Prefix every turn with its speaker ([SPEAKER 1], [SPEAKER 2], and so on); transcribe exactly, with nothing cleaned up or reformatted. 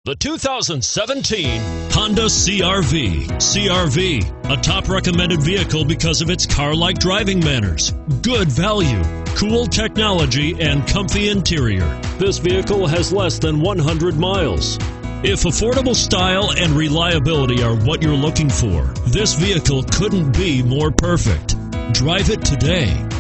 [SPEAKER 1] The two thousand seventeen Honda C R V. C R V, a top recommended vehicle because of its car-like driving manners, good value, cool technology, and comfy interior. This vehicle has less than one hundred miles. If affordable style and reliability are what you're looking for, this vehicle couldn't be more perfect. Drive it today.